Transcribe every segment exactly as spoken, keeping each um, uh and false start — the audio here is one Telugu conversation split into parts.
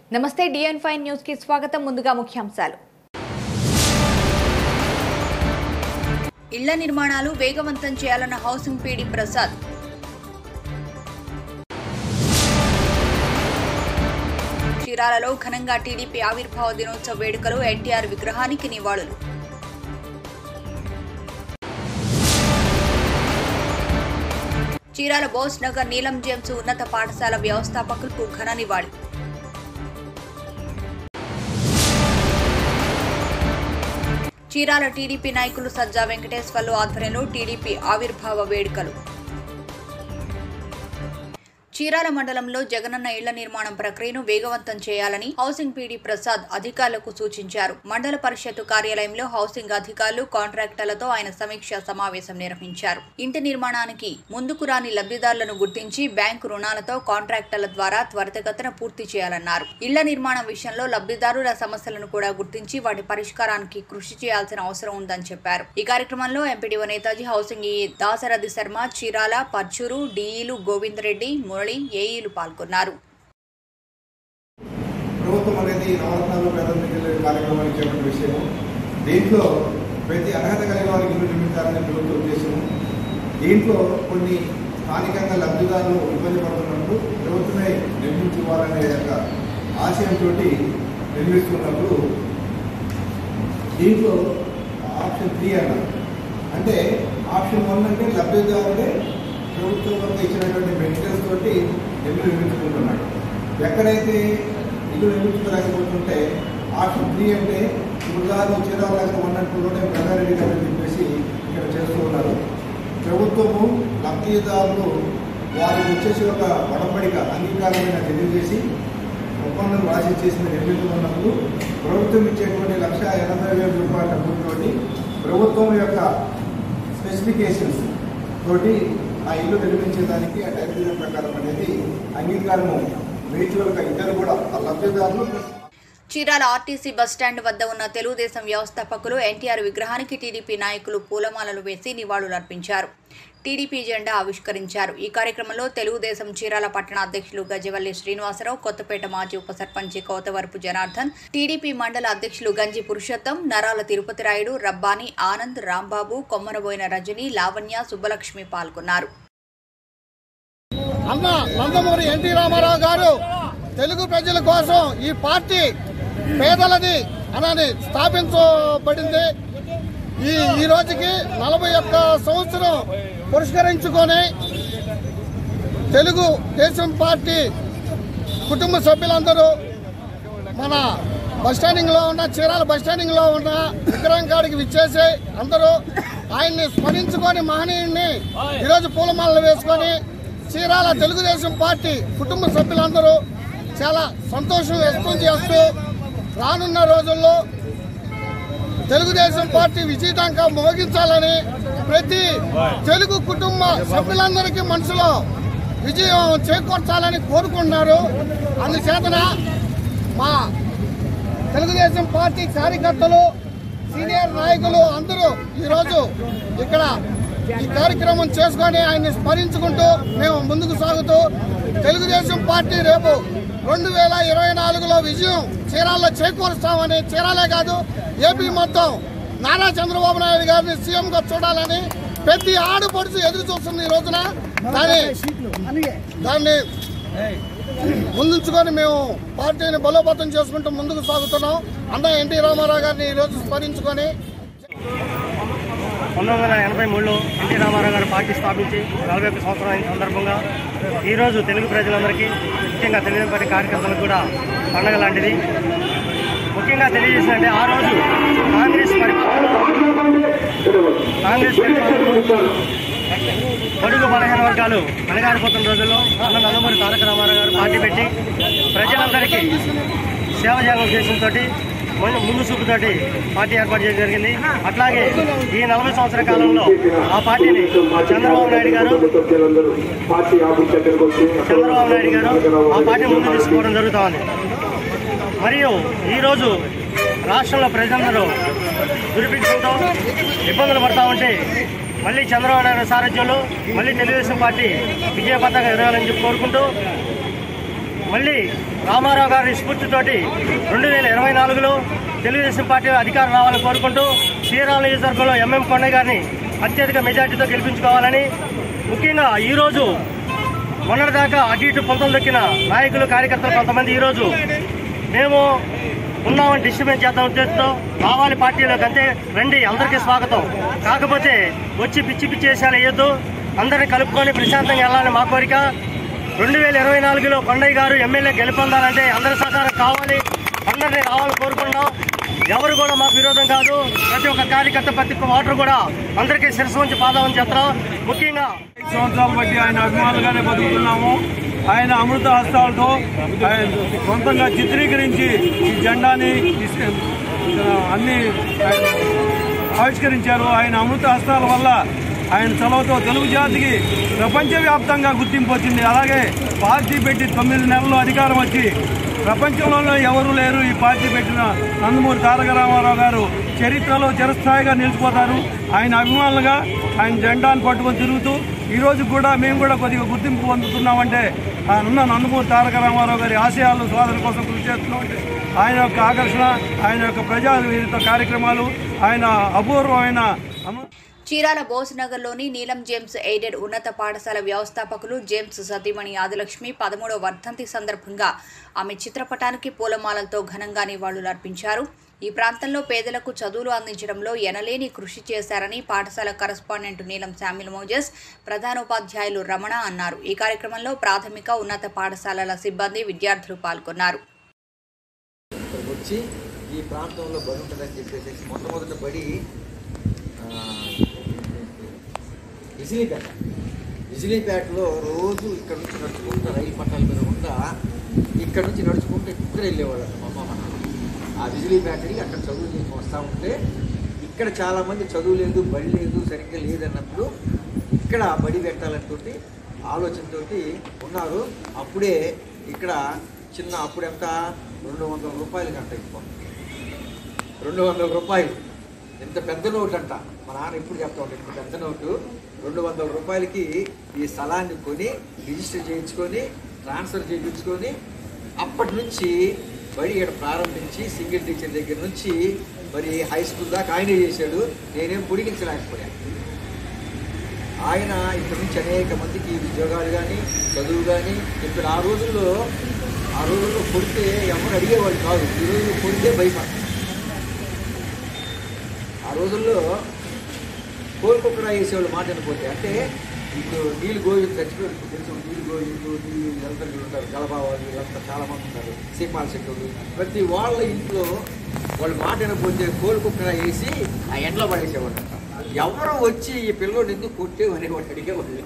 నమస్తే డిఎన్ ఫైవ్ న్యూస్ కి స్వాగతం. ముందుగా ముఖ్యాంశాలు. ఇళ్ల నిర్మాణాలు వేగవంతం చేయాలన్న హౌసింగ్ పీడీ ప్రసాద్. చీరాలలో ఘనంగా టీడీపీ ఆవిర్భావ దినోత్సవ వేడుకలు, ఎన్టీఆర్ విగ్రహానికి నివాళులు. చీరాల బోస్ నగర్ నీలం జేమ్స్ ఉన్నత పాఠశాల వ్యవస్థాపకులకు ఘన నివాళి. చీరాల టీడీపీ నాయకులు సజ్జా వెంకటేశ్వర్లు ఆధ్వర్యంలో టీడీపీ ఆవిర్భావ వేడుకలు. చీరాల మండలంలో జగనన్న ఇళ్ల నిర్మాణం ప్రక్రియను వేగవంతం చేయాలని హౌసింగ్ పీడీ ప్రసాద్ అధికారులకు సూచించారు. మండల పరిషత్తు కార్యాలయంలో హౌసింగ్ అధికారులు, కాంట్రాక్టర్లతో ఆయన సమీక్ష సమావేశం నిర్వహించారు. ఇంటి నిర్మాణానికి ముందుకు రాని లబ్ధిదారులను గుర్తించి బ్యాంకు రుణాలతో కాంట్రాక్టర్ల ద్వారా త్వరితగతిన పూర్తి చేయాలన్నారు. ఇళ్ల నిర్మాణం విషయంలో లబ్ధిదారుల సమస్యలను కూడా గుర్తించి వాటి పరిష్కారానికి కృషి చేయాల్సిన అవసరం ఉందని చెప్పారు. ఈ కార్యక్రమంలో ఎంపీడీఓ నేతాజీ, హౌసింగ్ ఈ దాసరథి శర్మ, చీరాల, పర్చూరు డీఈలు గోవిందరెడ్డి, ఏఈలు పాల్గొన్నారు. ప్రభుత్వం అనేది నవరత్నాలు ప్రారంభించే కార్యక్రమాన్ని చేపట్టిన విషయం. దీంట్లో ప్రతి అర్హత కలిగిన వారికి ఇల్లు నిర్మించాలనే ప్రభుత్వ ఉద్దేశము. దీంట్లో కొన్ని స్థానికంగా లబ్ధిదారులు ఇబ్బంది పడుతున్నప్పుడు ప్రభుత్వమే నిర్మించుకోవాలనే యొక్క ఆశయంతో నిర్మిస్తున్నప్పుడు దీంట్లో ఆప్షన్ త్రీ అన్నారు. అంటే ఆప్షన్ వన్ అంటే లబ్ధిదారుడే ప్రభుత్వం వద్ద ఇచ్చినటువంటి మెటీరియల్స్ తోటి ఇల్లు నిర్మించుకుంటున్నాడు. ఎక్కడైతే ఇల్లు నిర్మించుకోలేకపోతుంటే ఆప్షన్ త్రీ అంటే ఉదాహరణ చీరాల ఉన్నట్టులోనే ప్రజారెడ్డి గారు చెప్పేసి ఇక్కడ చేస్తూ ఉన్నారు. ప్రభుత్వము లబ్ధిదారులు వారికి వచ్చేసి ఒక వడపడిక అంగీకారమైన తెలియజేసి ఒప్పందం రాసి చేసిన నిర్మించుకున్నప్పుడు ప్రభుత్వం ఇచ్చేటువంటి లక్ష ఎనభై వేల రూపాయల డబ్బులతోటి ప్రభుత్వం యొక్క స్పెసిఫికేషన్స్ తోటి ఆ ఇల్లు నిర్మించేదానికి ఆ టైటిల్ ప్రకారం అనేది అంగీకారము మ్యూచువల్గా ఇద్దరు కూడా ఆ లబ్ధిదారులు. చీరాల ఆర్టీసీ బస్టాండ్ వద్ద ఉన్న తెలుగుదేశం వ్యవస్థాపకులు ఎన్టీఆర్ విగ్రహానికి టీడీపీ నాయకులు పూలమాలలు వేసి నివాళులర్పించారు. టీడీపీ జెండా ఆవిష్కరించారు. ఈ కార్యక్రమంలో తెలుగుదేశం చీరాల పట్టణ అధ్యక్షులు గజవల్లి శ్రీనివాసరావు, కొత్తపేట మాజీ ఉప సర్పంచి కోతవరపు జనార్దన్, టీడీపీ మండల అధ్యక్షులు గంజి పురుషోత్తం, నరాల తిరుపతి రాయుడు, రబ్బాని, ఆనంద్, రాంబాబు, కొమ్మరబోయిన రజని, లావణ్య, సుబ్బలక్ష్మి పాల్గొన్నారు. అన్న నందమూరి ఎన్టీ రామారావు గారు తెలుగు ప్రజల కోసం ఈ పార్టీ పేదలది అని స్థాపించబడింది. ఈ ఈ రోజుకి నలభై ఒక్క సంవత్సరం పురస్కరించుకొని తెలుగు దేశం పార్టీ కుటుంబ సభ్యులందరూ మన బస్టాండింగ్ లో ఉన్న చీరాల బస్టాండింగ్ లో ఉన్న విగ్రహం కాడికి విచ్చేసి అందరూ ఆయన్ని స్మరించుకొని మహనీయుడిని ఈరోజు పూలమాలలు వేసుకొని చీరాల తెలుగుదేశం పార్టీ కుటుంబ సభ్యులందరూ చాలా సంతోషం వ్యక్తం చేస్తూ రానున్న రోజుల్లో తెలుగుదేశం పార్టీ విజయదంగా మోగించాలని ప్రతి తెలుగు కుటుంబ సభ్యులందరికీ మనసులో విజయం చేకూర్చాలని కోరుకుంటున్నారు. అందుచేతన మా తెలుగుదేశం పార్టీ కార్యకర్తలు, సీనియర్ నాయకులు అందరూ ఈరోజు ఇక్కడ ఈ కార్యక్రమం చేసుకొని ఆయన్ని స్మరించుకుంటూ మేము ముందుకు సాగుతూ తెలుగుదేశం పార్టీ రేపు రెండు వేల ఇరవై నాలుగులో విజయం చీరాల్లో చేకూరుస్తామని, చీరాలే కాదు ఏపీ మొత్తం నారా చంద్రబాబు నాయుడు గారిని సీఎంగా చూడాలని ప్రతి ఆడపడుచు ఎదురు చూస్తుంది. ఈ రోజున దాన్ని దాన్ని ముందుంచుకొని మేము పార్టీని బలోపేతం చేసుకుంటూ ముందుకు సాగుతున్నాం. అన్న ఎన్టీ రామారావు గారిని ఈరోజు స్మరించుకొని పంతొమ్మిది వందల ఎనభై మూడులో ఎన్టీ రామారావు గారు పార్టీ స్థాపించి నలభై ఒక్క సంవత్సరం అయిన సందర్భంగా ఈరోజు తెలుగు ప్రజలందరికీ, ముఖ్యంగా తెలుగుదేశం పార్టీ కార్యకర్తలకు కూడా పండగ లాంటిది. ముఖ్యంగా తెలియజేసిందంటే ఆ రోజు కాంగ్రెస్ కాంగ్రెస్ పొడుగు బలహీన వర్గాలు అణగారిపోతున్న రోజుల్లో అన్న నందమూరి తారక రామారావు గారు పార్టీ పెట్టి ప్రజలందరికీ సేవ త్యాగం చేసినతో ముందు చూపుతోటి పార్టీ ఏర్పాటు చేయడం జరిగింది. అట్లాగే ఈ నలభై సంవత్సరాల కాలంలో ఆ పార్టీని చంద్రబాబు నాయుడు గారు చంద్రబాబు నాయుడు గారు ఆ పార్టీ ముందు తీసుకోవడం జరుగుతోంది. మరియు ఈరోజు రాష్ట్రంలో ప్రజలందరూ దుర్భిక్షంతో ఇబ్బందులు పడతా ఉంటే మళ్ళీ చంద్రబాబు నాయుడు సారథ్యంలో మళ్ళీ తెలుగుదేశం పార్టీ విజయ పతాక ఎదగాలని చెప్పి కోరుకుంటూ మళ్ళీ రామారావు గారి స్ఫూర్తితోటి రెండు వేల ఇరవై నాలుగులో తెలుగుదేశం పార్టీ అధికారం రావాలని కోరుకుంటూ శ్రీరామ నియోజకవర్గంలో ఎంఎం కొండ గారిని అత్యధిక మెజార్టీతో గెలిపించుకోవాలని, ముఖ్యంగా ఈరోజు మొన్నటిదాకా అటు ఇటు పొంతలు దొక్కిన నాయకులు కార్యకర్తలు కొంతమంది ఈరోజు మేము ఉన్నామని డిస్ట్రిబ్యూట్ చేద్దాం ఉద్దేశంతో రావాలి పార్టీలోకి. అంతే రండి, అందరికీ స్వాగతం. కాకపోతే వచ్చి పిచ్చి పిచ్చి వేసాలు వేయొద్దు, అందరిని కలుపుకొని ప్రశాంతంగా వెళ్ళాలని మా కోరిక. రెండు వేల ఇరవై నాలుగులో కొండయ్య గారు ఎమ్మెల్యే గెలుపొందాలంటే అందరి సహకారం కావాలి, అందరినీ రావాలని కోరుకుంటున్నాం. ఎవరు కూడా మాకు విరోధం కాదు. ప్రతి ఒక్క కార్యకర్త ప్రతి ఒక్క ఓటర్ కూడా అందరికీ శిరస్సు ఉంచి పాదం చేస్తాం. ముఖ్యంగా సంవత్సరాల బట్టి ఆయన అభిమానులుగానే బతుకుతున్నాము. ఆయన అమృత హస్తాలతో ఆయన సొంతంగా చిత్రీకరించి ఈ జెండాని అన్ని ఆవిష్కరించారు. ఆయన అమృత హస్తాల వల్ల ఆయన చొరవతో తెలుగు జాతికి ప్రపంచవ్యాప్తంగా గుర్తింపు వచ్చింది. అలాగే పార్టీ పెట్టి తొమ్మిది నెలల్లో అధికారం వచ్చి ప్రపంచంలోనే ఎవరు లేరు ఈ పార్టీ పెట్టిన నందమూరి తారక రామారావు గారు చరిత్రలో చిరస్థాయిగా నిలిచిపోతారు. ఆయన అభిమానులుగా ఆయన జెండాను పట్టుకొని తిరుగుతూ ఈరోజు కూడా మేము కూడా కొద్దిగా గుర్తింపు పొందుతున్నామంటే ఉన్న నందమూరి తారక రామారావు గారి ఆశయాలు సాధన కోసం కృషి చేస్తున్నామంటే ఆయన యొక్క ఆకర్షణ, ఆయన యొక్క ప్రజా విరుద్ధ కార్యక్రమాలు, ఆయన అపూర్వమైన చీరాల బోస్నగర్లోని నీలం జేమ్స్ ఎయిడెడ్ ఉన్నత పాఠశాల వ్యవస్థాపకులు జేమ్స్ సతీమణి ఆదిలక్ష్మి పదమూడవ వర్ధంతి సందర్భంగా ఆమె చిత్రపటానికి పూలమాలలతో ఘనంగా నివాళులర్పించారు. ఈ ప్రాంతంలో పేదలకు చదువులు అందించడంలో ఎనలేని కృషి చేశారని పాఠశాల కరస్పాండెంట్ నీలం శామ్యుల్ మోజెస్, ప్రధానోపాధ్యాయులు రమణ అన్నారు. ఈ కార్యక్రమంలో ప్రాథమిక ఉన్నత పాఠశాలల సిబ్బంది, విద్యార్థులు పాల్గొన్నారు. వచ్చి ఈ ప్రాంతంలో బడి ఉంటుందని చెప్పేసి మొట్టమొదటి బడి విజిలీపేట విజిలీపేటలో రోజు ఇక్కడ నుంచి నడుచుకుంటూ రైలు పట్టాల మీద ఉందా ఇక్కడ నుంచి నడుచుకుంటూ ఇక్కడ వెళ్ళేవాళ్ళు మా అమ్మ మన ఆ విజిలీపేటకి అక్కడ చదువు చేసి వస్తూ ఉంటే ఇక్కడ చాలామంది చదువు లేదు, బడి లేదు, సరిగ్గా లేదన్నప్పుడు ఇక్కడ బడి పెట్టాలనుకుంటే ఆలోచనతో ఉన్నారు. అప్పుడే ఇక్కడ చిన్న అప్పుడు ఎంత రెండు వందల రూపాయలు గంట ఎక్కువ రెండు వందల రూపాయలు ఎంత పెద్ద నోటు అంట. మా నాన్న ఎప్పుడు చెప్తా ఉంటాడు, ఇంత పెద్ద నోటు రెండు వందల రూపాయలకి ఈ స్థలాన్ని కొని రిజిస్టర్ చేయించుకొని ట్రాన్స్ఫర్ చేయించుకొని అప్పటి నుంచి బడి ఇక్కడ ప్రారంభించి సింగిల్ టీచర్ దగ్గర నుంచి మరి హై స్కూల్ దాకా ఆయనే చేశాడు. నేనేం పొడిగించలేకపోయాను. ఆయన ఇక్కడ నుంచి అనేక మందికి ఉద్యోగాలు కానీ చదువు కానీ ఇప్పుడు ఆ రోజుల్లో ఆ రోజుల్లో కొడితే ఎవరు అడిగేవాళ్ళు కాదు. ఈ రోజుల్లో కొడితే భయపడతారు. ఆ రోజుల్లో కోలుకొక్కడా వేసేవాళ్ళు మాట అనిపోతే అంటే ఇప్పుడు నీళ్ళు గోవిందు చచ్చిపోయి తెలుసు నీళ్ళు గోవిందు నీళ్ళు వీళ్ళందరూ ఉంటారు, గలబావాళ్ళు వీళ్ళంతా చాలామంది ఉంటారు, సీమాల శెట్టులు. ప్రతి వాళ్ళ ఇంట్లో వాళ్ళు మాట అనిపోతే కోలుకొక్కడా వేసి ఆ ఎండలో పడేసేవాళ్ళు. ఎవరు వచ్చి ఈ పిల్లోడు ఎందుకు కొట్టేవు అనేవాడు అడిగేవాళ్ళు.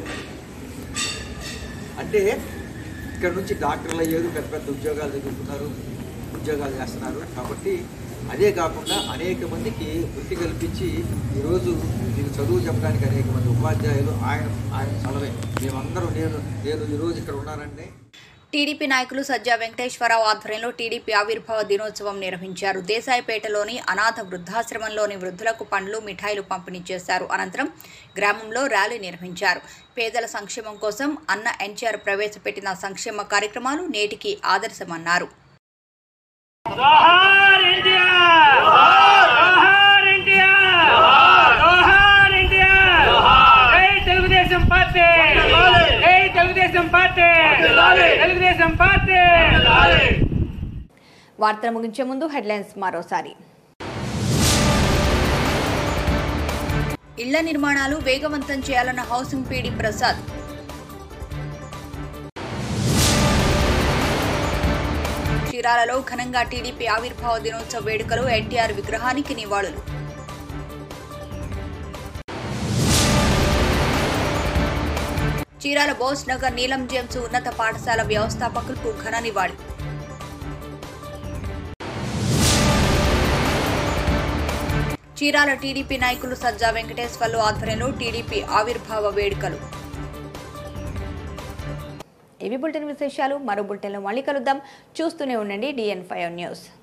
అంటే ఇక్కడ నుంచి డాక్టర్లు అయ్యారు, పెద్ద పెద్ద ఉద్యోగాలు దగ్గరుతున్నారు, ఉద్యోగాలు చేస్తున్నారు. కాబట్టి అదే కాకుండా అనేక మందికి వృత్తి కల్పించి ఈరోజు మీకు చదువు చెప్పడానికి అనేక మంది ఉపాధ్యాయులు ఆయన ఆయన చలవే మేమందరం నేను నేను ఈరోజు ఇక్కడ ఉన్నానండి. టీడీపీ నాయకులు సజ్జా వెంకటేశ్వరరావు ఆధ్వర్యంలో టీడీపీ ఆవిర్భావ దినోత్సవం నిర్వహించారు. దేశాయిపేటలోని అనాథ వృద్ధాశ్రమంలోని వృద్ధులకు పండ్లు, మిఠాయిలు పంపిణీ చేశారు. అనంతరం గ్రామంలో ర్యాలీ నిర్వహించారు. పేదల సంక్షేమం కోసం అన్న ఎన్టీఆర్ ప్రవేశపెట్టిన సంక్షేమ కార్యక్రమాలు నేటికి ఆదర్శమన్నారు. వార్తలు ముగించే ముందు హెడ్లైన్స్ మరోసారి. ఇళ్ల నిర్మాణాలు వేగవంతం చేయాలన్న హౌసింగ్ పీడీ ప్రసాద్. చీరాలలో ఘనంగా టీడీపీ ఆవిర్భావ దినోత్సవ వేడుకలు, ఎన్టీఆర్ విగ్రహానికి నివాళులు. చీరాల బోస్ నగర్ నీలం జేమ్స్ ఉన్నత పాఠశాల వ్యవస్థాపకులకు ఘన నివాళి. చీరాల టీడీపీ నాయకులు సజ్జా వెంకటేశ్వర్లు ఆధ్వర్యంలో టీడీపీ ఆవిర్భావ వేడుకలు. ఇవి బులెటిన్ విశేషాలు. మరో బులెటిన్లో మళ్ళీ కలుద్దాం. చూస్తూనే ఉండండి డిఎన్ ఫైవ్ న్యూస్.